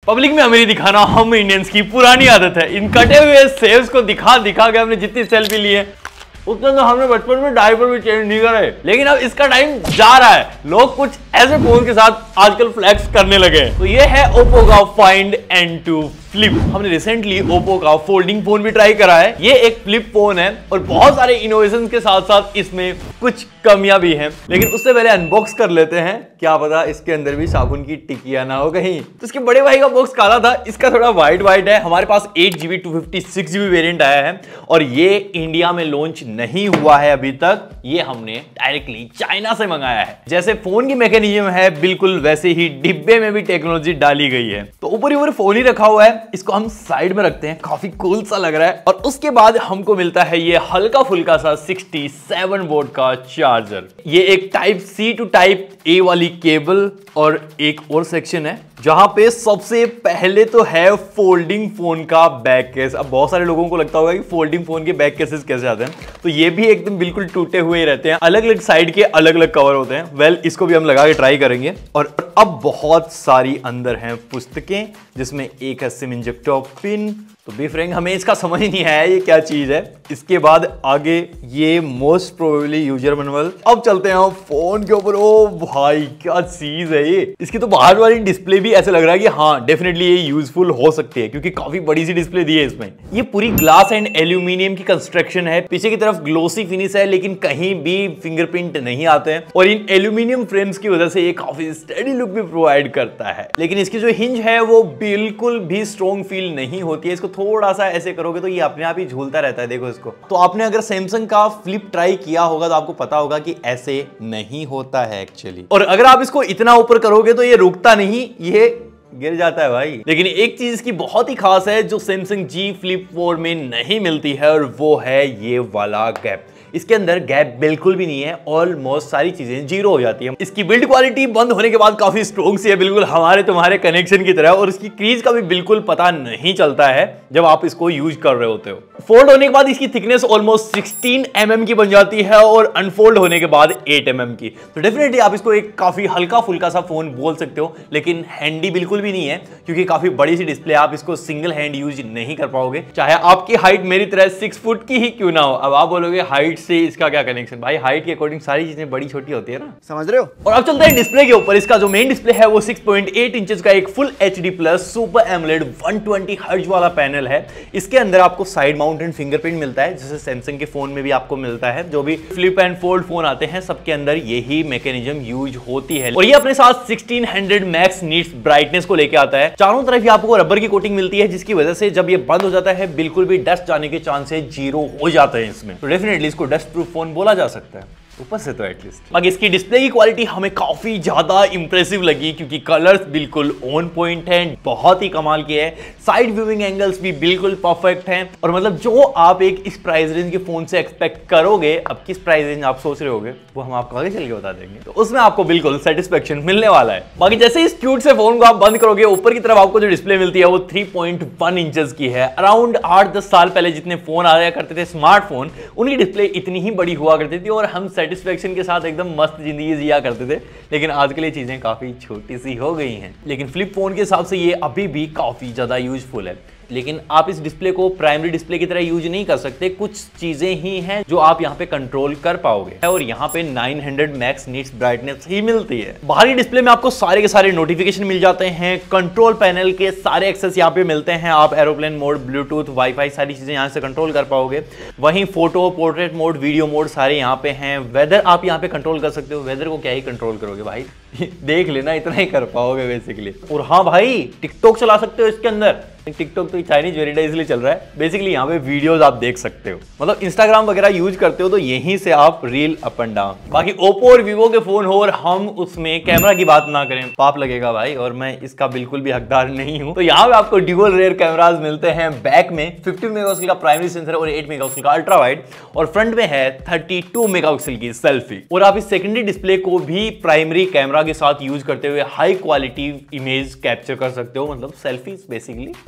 Public में अमीरी दिखाना हम इंडियंस की पुरानी आदत है। इन कटे हुए सेव्स को दिखा के हमने जितनी सेल्फी ली है उतना तो हमने बचपन में डायपर भी चेंज नहीं करे, लेकिन अब इसका टाइम जा रहा है। लोग कुछ ऐसे फोन के साथ आजकल फ्लैक्स करने लगे हैं। तो ये है ओप्पो का फाइंड N2 फ्लिप। हमने रिसेंटली ओप्पो का फोल्डिंग फोन भी ट्राई करा है। ये एक फ्लिप फोन है और बहुत सारे इनोवेशन के साथ साथ इसमें कुछ कमियां भी हैं, लेकिन उससे पहले अनबॉक्स कर लेते हैं। क्या पता इसके अंदर भी साबुन की टिकिया ना हो कहीं। तो इसके बड़े भाई का बॉक्स काला था, इसका थोड़ा वाइट है। हमारे पास 8GB 256GB वेरिएंट आया है और ये इंडिया में लॉन्च नहीं हुआ है अभी तक। ये हमने डायरेक्टली चाइना से मंगाया है। जैसे फोन की मैकेनिज्म है बिल्कुल वैसे ही डिब्बे में भी टेक्नोलॉजी डाली गई है। तो ऊपर ऊपर फोन ही रखा हुआ है, इसको हम साइड में रखते हैं, काफी कूल सा लग रहा है। और उसके बाद हमको मिलता है ये हल्का फुल्का सा 67 वोल्ट का चार्जर। ये एक type C to type A वाली केबल और एक और सेक्शन है जहां पे सबसे पहले तो है फोल्डिंग फोन का बैक केस। अब बहुत सारे लोगों को लगता होगा कि फोल्डिंग फोन के बैक केसेस कैसे आते हैं, तो ये भी एकदम बिल्कुल टूटे हुए ही रहते हैं। अलग अलग साइड के अलग अलग कवर होते हैं। वेल, इसको भी हम लगा के ट्राई करेंगे। और अब बहुत सारी अंदर हैं पुस्तकें, जिसमें एक है सिम इंजेक्टर पिन। तो बी फ्रैंक हमें इसका समझ नहीं आया ये क्या चीज है। इसके बाद आगे ये मोस्ट प्रोबेबली यूजर मैनुअल। अब चलते हैं फोन के ऊपर। ओ भाई क्या चीज है ये। इसकी तो बाहर वाली डिस्प्ले भी ऐसे लग रहा है कि हाँ डेफिनेटली ये यूजफुल हो सकती है, क्योंकि काफी बड़ी सी डिस्प्ले दी है इसमें। ये पूरी ग्लास एंड एल्यूमिनियम की कंस्ट्रक्शन है। पीछे की तरफ ग्लोसी फिनिश है, लेकिन कहीं भी फिंगरप्रिंट नहीं आते हैं। और इन एल्यूमिनियम फ्रेम्स की वजह से ये काफी स्टडी लुक भी प्रोवाइड करता है। लेकिन इसकी जो हिंज है वो बिल्कुल भी स्ट्रॉन्ग फील नहीं होती है। इसको थोड़ा सा ऐसे करोगे तो ये अपने आप ही झूलता रहता है। देखो इसको। तो आपने अगर सैमसंग का फ्लिप ट्राई किया होगा तो आपको पता होगा कि ऐसे नहीं होता है एक्चुअली। और अगर आप इसको इतना ऊपर करोगे तो ये रुकता नहीं, ये गिर जाता है भाई। लेकिन एक चीज की बहुत ही खास है जो सैमसंग G Flip 4 में नहीं मिलती है, और वो है ये वाला गैप। इसके अंदर गैप बिल्कुल भी नहीं है। ऑलमोस्ट सारी चीजें जीरो हो जाती है। इसकी बिल्ड क्वालिटी बंद होने के बाद काफी स्ट्रॉन्ग सी है, बिल्कुल हमारे तुम्हारे कनेक्शन की तरह। और इसकी क्रीज का भी बिल्कुल पता नहीं चलता है जब आप इसको यूज कर रहे होते हो। फोल्ड होने के बाद इसकी थिकनेस ऑलमोस्ट 16 mm की बन जाती है और अनफोल्ड होने के बाद 8 mm की। तो डेफिनेटली आप इसको एक काफी हल्का फुल्का सा फोन बोल सकते हो, लेकिन हैंडी बिल्कुल भी नहीं है, क्योंकि काफी बड़ी सी डिस्प्ले। आप इसको सिंगल हैंड यूज नहीं कर पाओगे, चाहे आपकी हाइट मेरी तरह 6 फुट की ही क्यों ना हो। अब आप बोलोगे हाइट से इसका क्या कनेक्शन। भाई हाइट के अकॉर्डिंग सारी चीजें बड़ी छोटी होती है ना, समझ रहे हो। और अब चलते हैं डिस्प्ले के ऊपर। इसका जो मेन डिस्प्ले है वो 6.8 इंचेस का एक full HD plus super AMOLED 120 hertz वाला पैनल है। इसके अंदर आपको साइड माउंटेड फिंगरप्रिंट मिलता है, जैसे सैमसंग के फोन में भी आपको मिलता है। जो भी फ्लिप एंड फोल्ड फोन आते हैं सबके अंदर यही मैकेनिज्म यूज होती है। और ये अपने साथ 1600 मैक्स नीट्स ब्राइटनेस को लेके आता है। चारों तरफ ही आपको रबर की कोटिंग मिलती है, जिसकी वजह से जब ये बंद हो जाता है बिल्कुल भी डस्ट जाने के चांसेस जीरो हो जाते हैं इसमें। तो डेफिनेटली इसको डस्ट प्रूफ फोन बोला जा सकता है ऊपर से तो एटलीस्ट। बाकी इसकी डिस्प्ले की क्वालिटी हमें काफी ज्यादा इंप्रेसिव लगी, क्योंकि कलर्स बिल्कुल ऑन पॉइंट हैं, बहुत ही कमाल के है। साइड व्यूइंग एंगल्स भी बिल्कुल परफेक्ट हैं। और मतलब जो आप एक इस प्राइस रेंज के फोन से एक्सपेक्ट करोगे, अब किस प्राइस रेंज आप सोच रहे होगे वो हम आपको आगे चल के बता देंगे, तो उसमें आपको बिल्कुल सेटिस्फेक्शन मिलने वाला है। बाकी जैसे इस क्यूट से फोन को आप बंद करोगे, ऊपर की तरफ आपको जो डिस्प्ले मिलती है वो 3.1 इंचेस की है। अराउंड 8-10 साल पहले जितने फोन आया करते थे स्मार्टफोन, उनकी डिस्प्ले इतनी ही बड़ी हुआ करती थी और हम सेटिस्फेक्शन के साथ एकदम मस्त जिंदगी जिया करते थे। लेकिन आजकल ये चीजें काफी छोटी सी हो गई हैं। लेकिन फ्लिप फोन के हिसाब से ये अभी भी काफी ज्यादा यूजफुल है। लेकिन आप इस डिस्प्ले को प्राइमरी डिस्प्ले की तरह यूज नहीं कर सकते। कुछ चीजें ही हैं जो आप यहाँ पे कंट्रोल कर पाओगे, और यहाँ पे 900 मैक्स नीट्स ब्राइटनेस ही मिलती है। बाहरी डिस्प्ले में आपको सारे के सारे नोटिफिकेशन मिल जाते हैं। कंट्रोल पैनल के सारे एक्सेस यहाँ पे मिलते हैं। आप एरोप्लेन मोड, ब्लूटूथ, वाईफाई सारी चीजें यहाँ से कंट्रोल कर पाओगे। वहीं photo, portrait mode, video mode सारे यहाँ पे हैं। वेदर आप यहाँ पे कंट्रोल कर सकते हो। वेदर को क्या ही कंट्रोल करोगे भाई, देख लेना, इतना ही कर पाओगे बेसिकली। और हाँ भाई, टिकटॉक चला सकते हो इसके अंदर। टिकटॉक तो चाइनीज वेरिएंट इसलिए चल रहा है। बेसिकली यहाँ पे वीडियोस आप देख सकते हो, मतलब इंस्टाग्राम वगैरह यूज करते हो तो यहीं से आप रील अप एंड डाउन। बाकी ओप्पो और वीवो के फोन हो और हम उसमें कैमरा की बात ना करें, पाप लगेगा भाई, और मैं इसका बिल्कुल भी हकदार नहीं हूं। तो यहाँ पे आपको ड्यूअल रेयर कैमरास मिलते हैं। बैक में 50 मेगापिक्सल का प्राइमरी सेंसर और 8 मेगापिक्सल का अल्ट्रा वाइड, और फ्रंट में है 32 मेगापिक्सल की सेल्फी। और आप इस सेकेंडरी डिस्प्ले को भी प्राइमरी कैमरा के साथ यूज करते हुए हाई क्वालिटी इमेज कैप्चर कर सकते हो, मतलब सेल्फीज बेसिकली।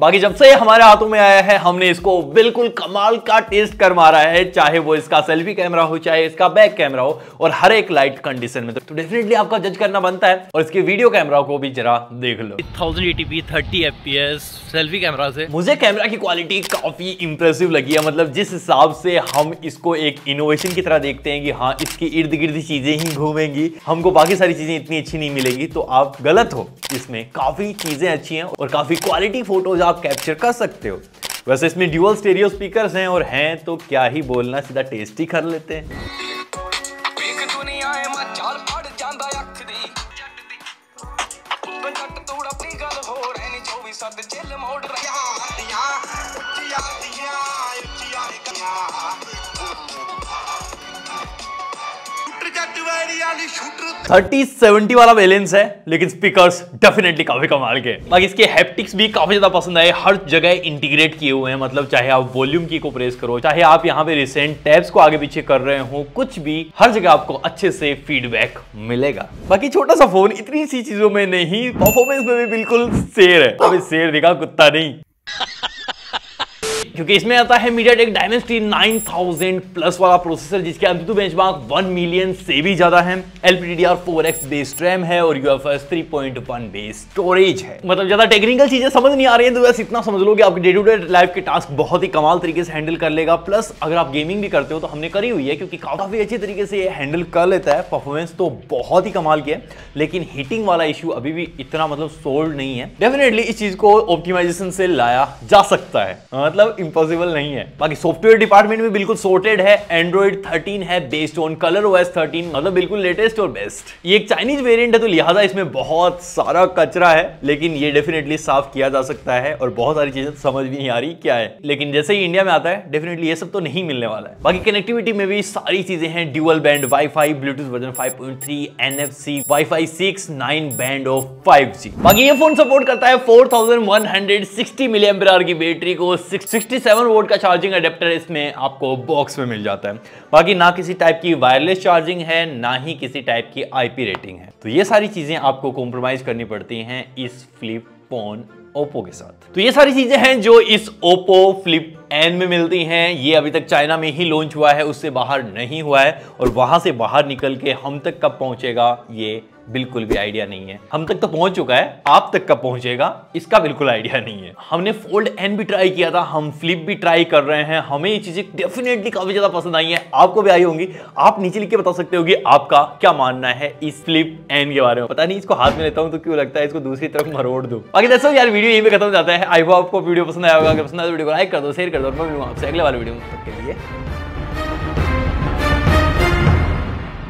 बाकी जब से हमारे हाथों में आया है हमने इसको बिल्कुल कमाल का टेस्ट कर मारा है, चाहे वो इसका सेल्फी कैमरा हो चाहे इसका बैक कैमरा हो, और हर एक लाइट कंडीशन में। तो डेफिनेटली आपका जज करना बनता है। और इसके वीडियो कैमरा को भी जरा देख लो, 1080p 30 fps सेल्फी कैमरा से मुझे कैमरा की क्वालिटी काफी इंप्रेसिव लगी है। मतलब जिस हिसाब से हम इसको एक इनोवेशन की तरह देखते हैं कि हाँ इसके इर्द गिर्द चीजें ही घूमेंगी, हमको बाकी सारी चीजें इतनी अच्छी नहीं मिलेंगी, तो आप गलत हो। इसमें काफी चीजें अच्छी हैं और काफी क्वालिटी फोटोज आप कैप्चर कर सकते हो। वैसे इसमें ड्यूअल स्टेरियो स्पीकर्स हैं और हैं तो क्या ही बोलना, सीधा टेस्ट ही कर लेते हैं। थर्टी 70 वाला बैलेंस है, लेकिन स्पीकर्स डेफिनेटली काफी कमाल के। बाकी इसके हैप्टिक्स भी काफी ज्यादा पसंद आए, हर जगह इंटीग्रेट किए हुए हैं। मतलब चाहे आप वॉल्यूम की को प्रेस करो, चाहे आप यहाँ पे रिसेंट टैब्स को आगे पीछे कर रहे हो, कुछ भी हर जगह आपको अच्छे से फीडबैक मिलेगा। बाकी छोटा सा फोन इतनी सी चीजों में नहीं, परफॉर्मेंस में भी बिल्कुल शेर है। अभी शेर दिखा, कुत्ता नहीं। क्योंकि इसमें आता है MediaTek Dimensity 9000 प्लस वाला प्रोसेसर, जिसके AnTuTu बेंचमार्क 1 मिलियन से भी ज्यादा है। LPDDR4X बेस्ड रैम है और UFS 3.1 बेस स्टोरेज है। मतलब ज्यादा टेक्निकल चीजें समझ नहीं आ रही हैं तो बस इतना समझ लो कि आपके डे टू डे लाइफ के टास्क बहुत ही कमाल तरीके से हैंडल कर लेगा। प्लस अगर आप गेमिंग भी करते हो तो हमने करी हुई है, क्योंकि काफी अच्छे तरीके से ये हैंडल कर लेता है। परफॉर्मेंस तो बहुत ही कमाल की है, लेकिन हीटिंग वाला इशू अभी भी इतना मतलब सोल्व नहीं है। डेफिनेटली इस चीज को ऑप्टिमाइजेशन से लाया जा सकता है, मतलब इम्पॉसिबल नहीं है। बाकी सॉफ्टवेयर डिपार्टमेंट में बिल्कुल सॉर्टेड है। Android 13 है बेस्ड ऑन ColorOS 13, मतलब बिल्कुल लेटेस्ट और बेस्ट। ये एक चाइनीज वेरिएंट है तो लिहाजा इसमें बहुत सारा कचरा है, लेकिन ये डेफिनेटली साफ किया जा सकता है। और बहुत सारी चीजें समझ भी नहीं आ रही क्या है, लेकिन जैसे ही इंडिया में आता है डेफिनेटली ये सब तो नहीं मिलने वाला है। बाकी कनेक्टिविटी में भी सारी चीजें हैं, dual band WiFi, Bluetooth version 5.3, NFC, WiFi 6, 9 band of 5G। बाकी ये फोन सपोर्ट करता है 4160 mAh की बैटरी को, 67 वोल्ट का चार्जिंग अडेप्टर इसमें आपको बॉक्स में मिल जाता है। बाकी ना किसी टाइप की वायरलेस चार्जिंग है, ना ही किसी टाइप की IP रेटिंग है। तो ये सारी चीजें आपको कॉम्प्रोमाइज करनी पड़ती हैं इस फ्लिप फोन ओप्पो के साथ। तो ये सारी चीजें हैं जो इस ओप्पो फ्लिप एन में मिलती हैं। ये अभी तक चाइना में ही लॉन्च हुआ है, उससे बाहर नहीं हुआ है, और वहां से बाहर निकल के हम तक कब पहुंचेगा ये बिल्कुल भी आइडिया नहीं है। हम तक तो पहुंच चुका है, आप तक कब पहुंचेगा इसका बिल्कुल आइडिया नहीं है। हमने फोल्ड एन भी ट्राई किया था, हम फ्लिप भी ट्राई कर रहे हैं, हमें ये चीजें डेफिनेटली काफी ज्यादा पसंद आई हैं, आपको भी आई होंगी। आप नीचे लिख के बता सकते हो कि आपका क्या मानना है इस फ्लिप एन के बारे में। पता नहीं इसको हाथ में लेता हूं तो क्यों लगता है इसको दूसरी तरफ मरोड़ दूं। बाकी दोस्तों यार वीडियो यहीं पे खत्म हो जाता है। आई होप आपको वीडियो पसंद आया होगा। अगर पसंद आया तो वीडियो को लाइक कर दो, शेयर कर दो, और मैं मिलूंगा आपसे अगले वाले वीडियो में। तब के लिए